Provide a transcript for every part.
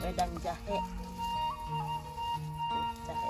wedang jahe. Jahe.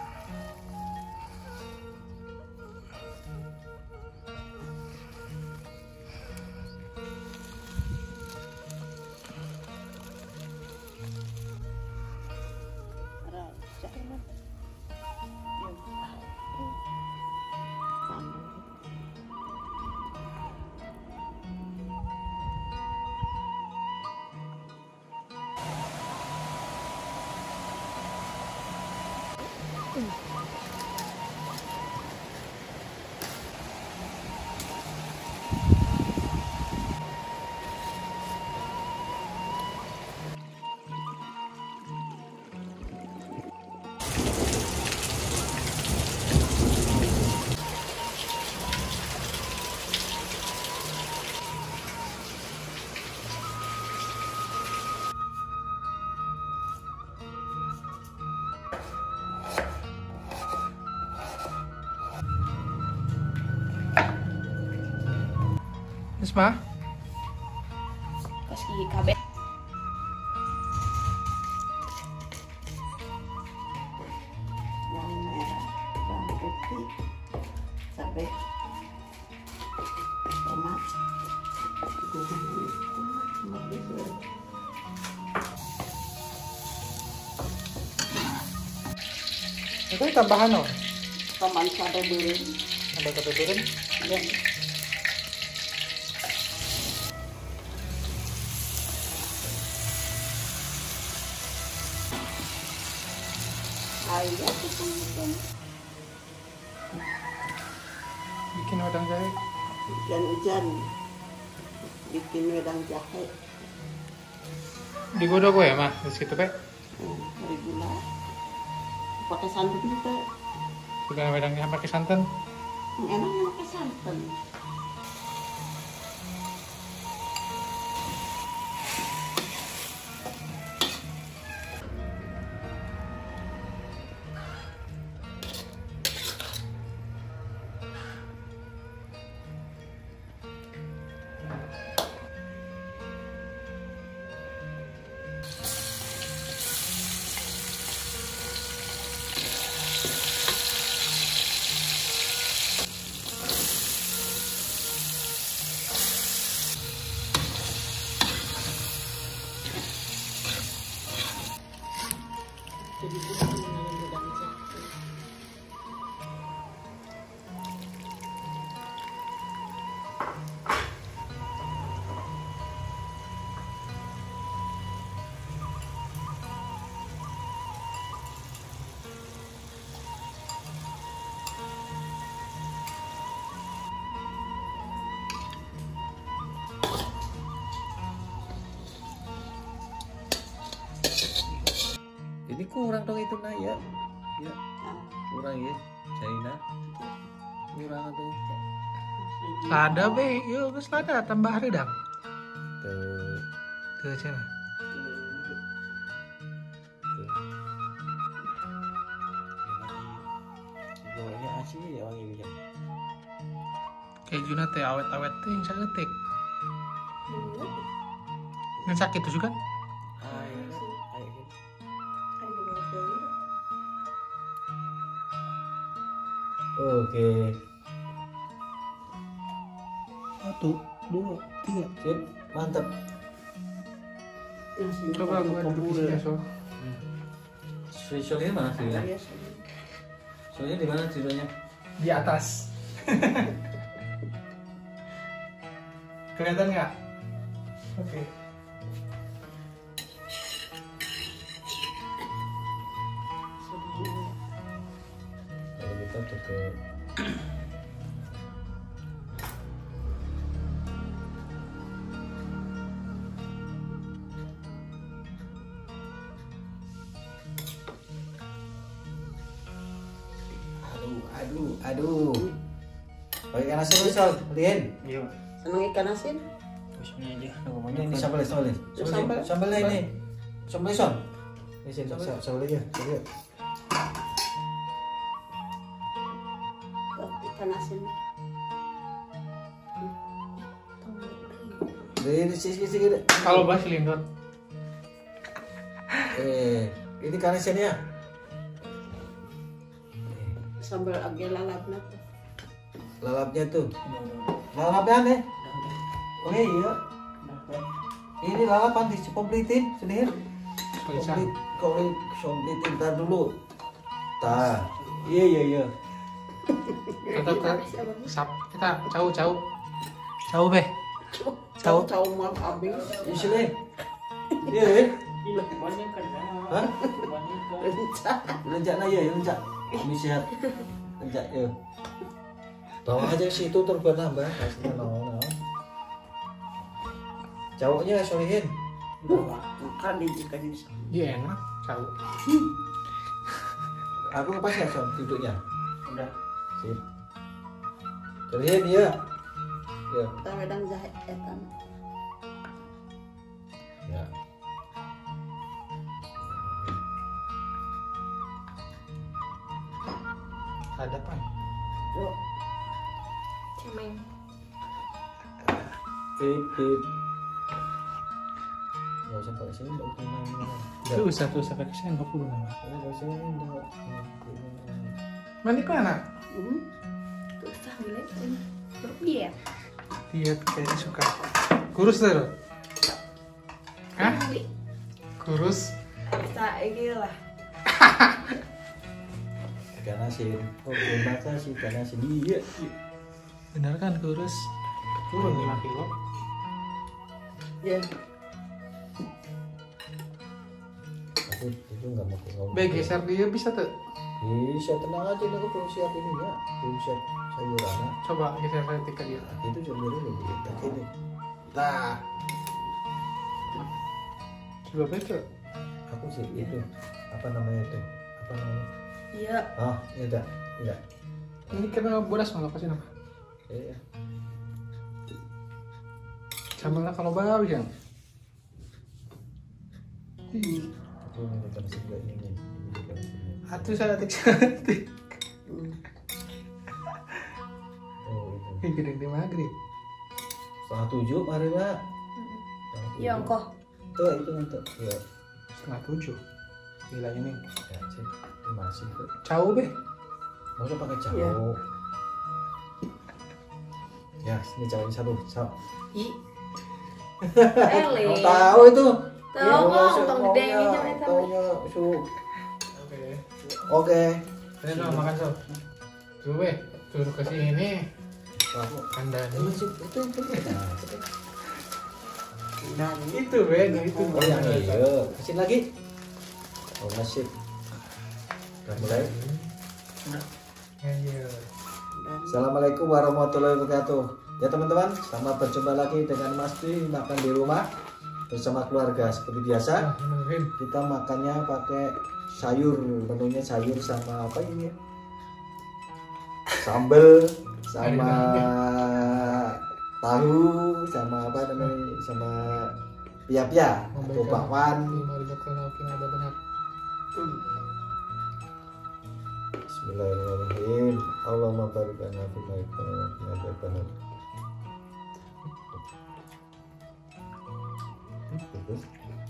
Isma? Pas gigi kabeh. Bawang merah, bawang putih, cabai, tomat, Itu tambahan no? tomat cabai beureum. Ada cabai beureum? Ya. Ayo kita makan. Bikin wedang jahe. Hujan-hujan bikin wedang jahe. Digodok gue ya mah di situ pe. Dari gula. Pakai santan juga. Udah wedangnya pakai santan. Enaknya pakai santan. Jadi bukan mengenai wedang jahe. Ini kurang dong itu nah ya. Ya, kurang ya. China. Kurang tuh. Ada be, yuk geus lada tambah redang. Tuh. Tuh cenah. Gorengnya asin ya wangi bisa. Kejuna teh awet-awet teh yang saeutik. Ngan sakit tuh kan? Oke. 1, 2, 3. Sip, mantap. Coba gua duduk di sini so. Risolnya mana sih? Soalnya di mana risolnya? Di atas. Kelihatan nggak? Oke. Kalau kita pakai aduh. Pakai ikan asin misal, lihat. Iya. Seneng ikan asin? Ini aja. Ini sambal. Sambal. Sambalnya ini. Sambal son. Ini sini sambal aja. Ikan asin. Ini sini. Kalau bahas lindot. Ini kanasannya. Sambal age lalapna tuh. Lalapnya tuh. Lalapnya nih. Oh iya. Ini lalapan dikomplitin sendiri. Komplitin tar dulu. Tah. Iya. Kita cau beh. Cau mau habis. Isile. Iya. Hah? Lencak na ya, lencak. Bisa lencak ya. Tahu aja situ terbernambah kasih naon. Cowoknya solehin. Bukan dijikan ini. Iya enak cau. Aku lepas ya Son duduknya. Udah. Sip. Solehin ya. Ya. Kita wedang jahe etan. Ya. Hadapan. Yuk. Cemeng. Pip. Gak usah pakai sini, gak usah Tuh usah pakai sendok dulu nama. Gak usah sendok. Mandi ke anak? Tuh sambil berdiet. Dia kayaknya suka. Kurus tuh. Hah? Kurus? Tak gila. Ikan asin. Oh, terima kasih ikan asin. Iya. Bener kan kurus? Turun 5 kilo. Ya. Aku itu nggak mau ngomong. Be geser dia bisa tuh. Bisa tenang aja nih, aku belum siap ini ya. Belum siap sayuran. Coba geser setik ke dia. Itu sebenarnya lebih enak ini. Nah, Coba baca. aku sih itu apa namanya itu? Apa namanya? Iya. Ah, iya. Ini kena bodas malah kasih nama. Iya. Sama lah kalau bau yang. Aku ini ikan asin juga ini. Atuh saya tik. Oh, itu. Kayak gede di maghrib. 6:30 hari Pak. Iya engkau. Tuh itu untuk. Ya. 6:30. Gila ini. Ya, sih. Ini masih tuh. Cau be. Masa pakai caw? Iya. Ya, sini cawnya satu. Caw. Ele. Kamu tahu itu? Tahu Ya, kok, tong gede ini jangan sampai. Taunya su. Oke. Oke. Saya mau makan sob. Tuh be. Turun ke sini. Kandang. Itu. Dan Itu be, itu. Oh yang iya. Kasih lagi. Oh masih. Udah mulai. Iya. Assalamualaikum warahmatullahi wabarakatuh. Ya teman-teman, selamat berjumpa lagi dengan Mas Dwi makan di rumah bersama keluarga seperti biasa. Kita makannya pakai sayur, menunya sayur sama apa ini? Sambal sama tahu sama apa namanya? Sama pia-pia atau bakwan. Ada benar. Bismillahirrahmanirrahim. Allahumma barik lana fi ma yaquluna wa qina Terus.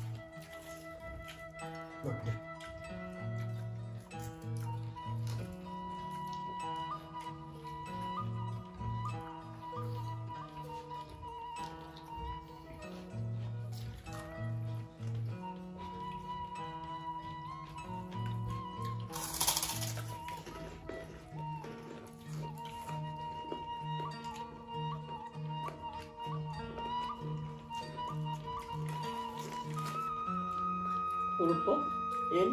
pulpo. Yan.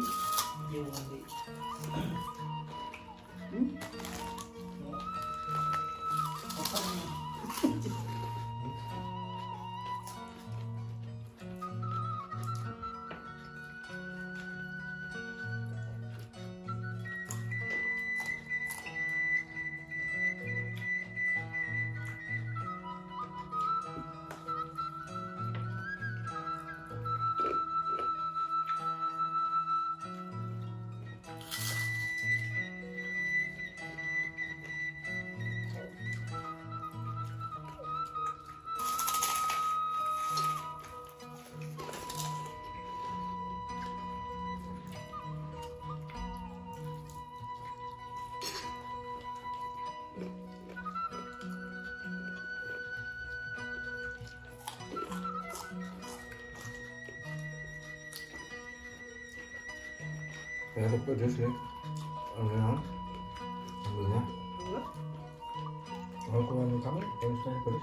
Ya pedes ya. Enak. Ambilnya. Kalau kurang kamu, yang sudah pedes.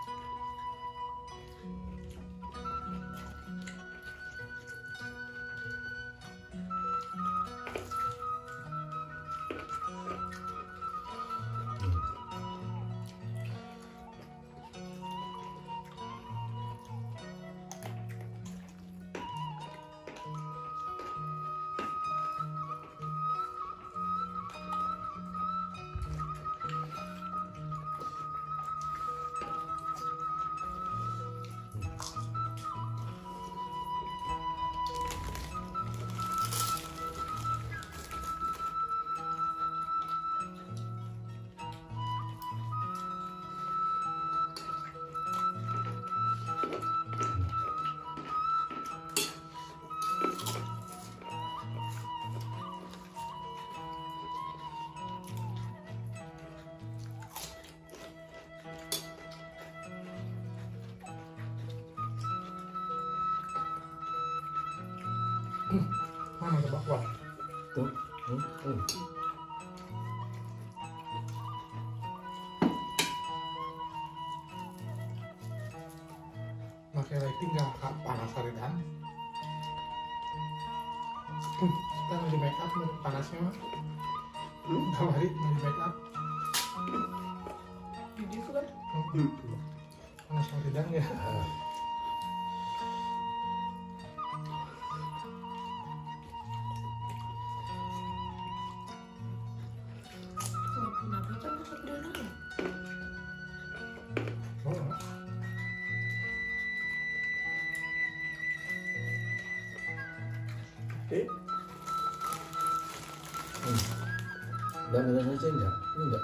Mana ada bakwan? Tuh. Pakai lighting nggak panas hari dan. Kita mau di make up panasnya mah. Kemarin mau di make up. Jadi itu kan. Panas hari dan ya. Kenapa kan masuk dulu ya? Oh. Eh, Dan ada nasi enggak? Ini enggak?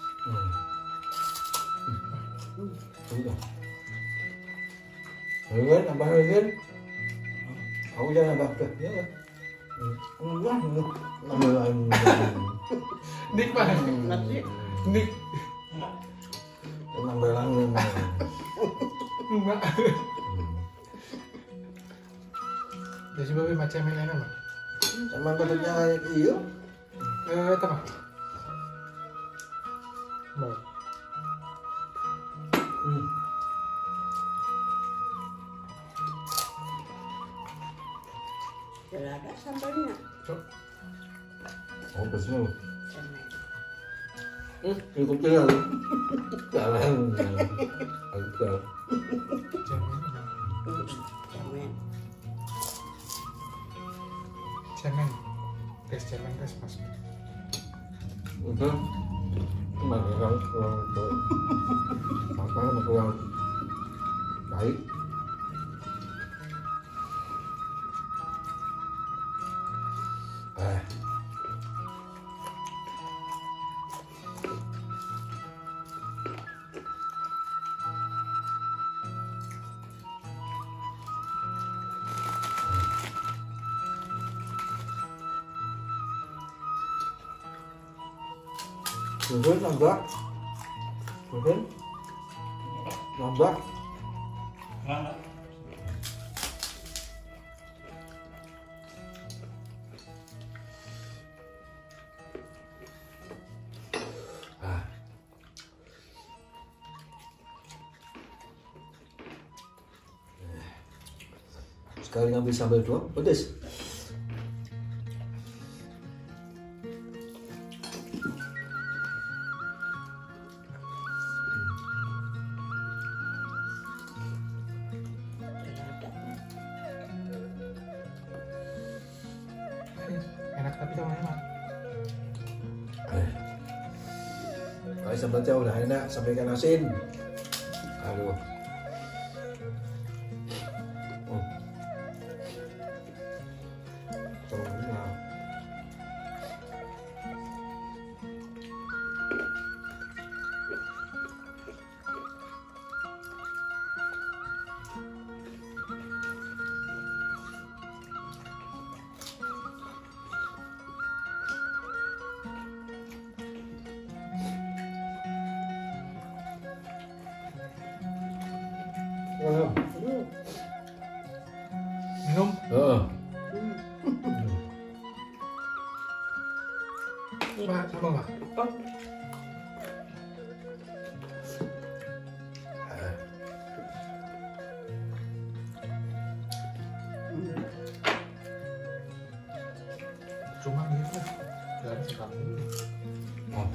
Udah. Ayo nambah lagi kan? Aku jangan nambah ke. Ya lah. Enggak, nambah lagi. Nik mah. nasi. Nik. Nambah lagi. Enggak. Jadi babi macam yang lain apa? Emang bentuknya kayak iyo? Itu mah. Mau. Tidak ada sambalnya. Cok. Oh, betul. Cemen. Ikut jalan. Jalan. Aku jalan. Cemen. Cemen. Cemen. Tes cemen tes pas. Udah. Makan kurang makan kurang baik. Mungkin nambah. Mungkin nambah. Sekali ngambil sambal doang, pedes. Enak tapi sama enak. Kalau sambalnya udah enak, sampai ikan asin. Aduh. Minum. Mak, sama nggak? Oh, Cuma gitu. Jangan sekali. Oh.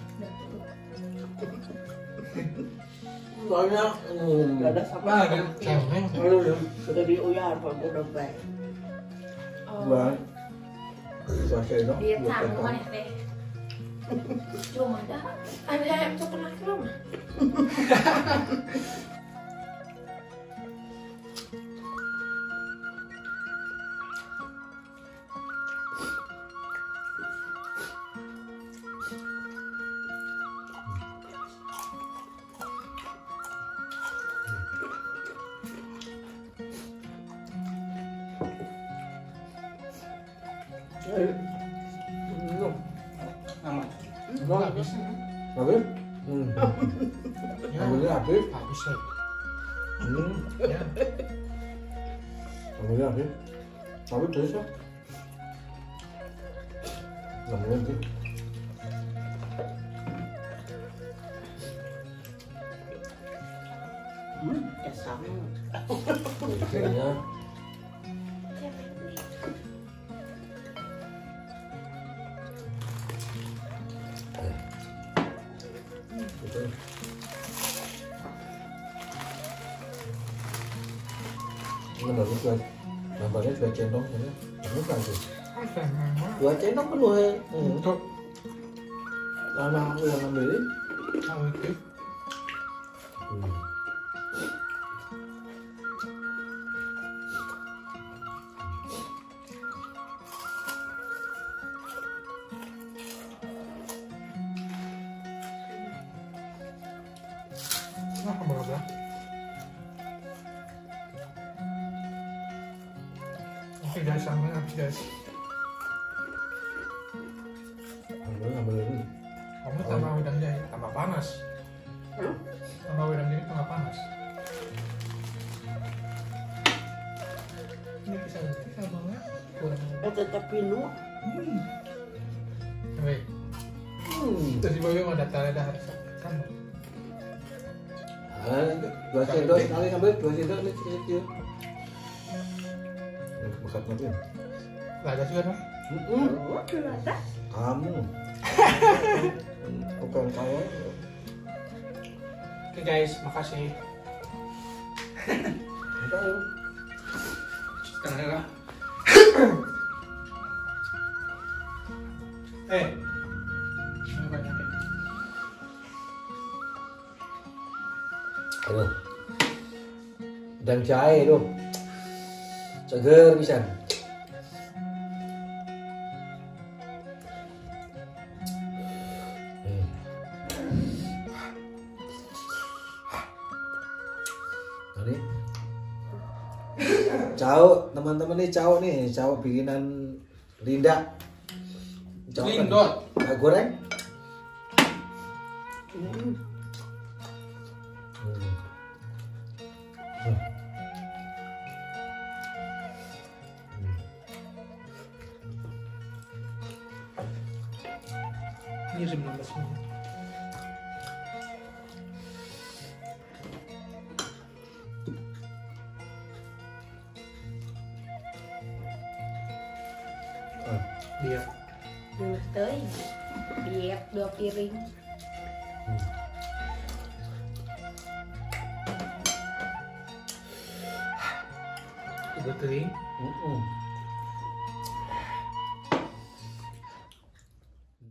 banyak. Gak ada sama. Lagi cemeng. Sudah diuyar Pak, udah baik. Buat bahasa itu. Dia tamu kan teh. Cuma dah ada yang pernah ke rumah. Enggak habis. Habis? Ya, Ambilnya habis. habis ya. Ya. Ambilnya habis. Habis terus ya. Namanya sih. Ya sama. Kayaknya gitu. Ini bagus buat nampaknya dua centong ya. Ini kan sih. Dua centong penuh ya. Untuk Lama aku yang ngambilin. tahu itu. Nah, berapa? Oke guys, sampai habis guys. Ngambilin. Kamu tambah wedang jahe, tambah panas. Tambah wedang jahe, tambah panas. Ini bisa banget. Tetap pinu. Weh, terus di bawah ada tanda dah kan. Dua sendok sekali ngambil, dua sendok ini kecil. Bekat mobil. Lah ada juga dong. Oh, sudah ada. Kamu. Bukan saya. Oke guys, makasih. Tahu. Setengah. Ini banyak ya. Aduh. Dan jahe tuh. Seger bisa. Ini cau teman-teman nih cau bikinan Linda. Cau kan? Lindot. Goreng. Ini 19 menit. Dia. Dulu teh. Diet 2 piring. Udah kering. Mm-mm.